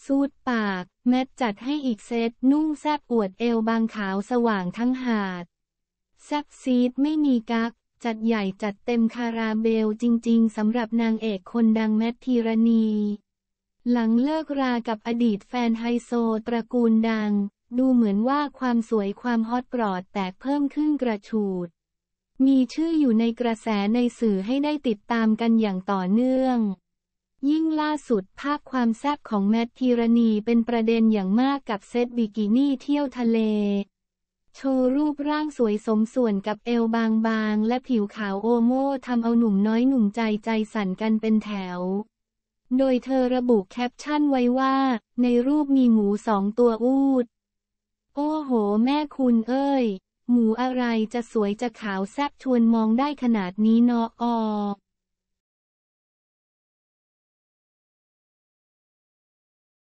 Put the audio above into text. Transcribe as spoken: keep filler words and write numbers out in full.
สูดปากแมทจัดให้อีกเซตนุ่งแซบอวดเอวบางขาวสว่างทั้งหาดแซบซีดไม่มีกั๊กจัดใหญ่จัดเต็มคาราเบลจริงๆสำหรับนางเอกคนดังแมทธีรณีหลังเลิกรากับอดีตแฟนไฮโซตระกูลดังดูเหมือนว่าความสวยความฮอตกรอดแตกเพิ่มขึ้นกระฉูดมีชื่ออยู่ในกระแสในสื่อให้ได้ติดตามกันอย่างต่อเนื่องยิ่งล่าสุดภาพความแซ่บของแมทธีรณีเป็นประเด็นอย่างมากกับเซตบิกินี่เที่ยวทะเลโชว์รูปร่างสวยสมส่วนกับเอวบางๆและผิวขาวโอโม่ทำเอาหนุ่มน้อยหนุ่มใจใจสั่นกันเป็นแถวโดยเธอระบุแคปชั่นไว้ว่าในรูปมีหมูสองตัวอูฐโอ้โหแม่คุณเอ้ยหมูอะไรจะสวยจะขาวแซ่บชวนมองได้ขนาดนี้เนาะออ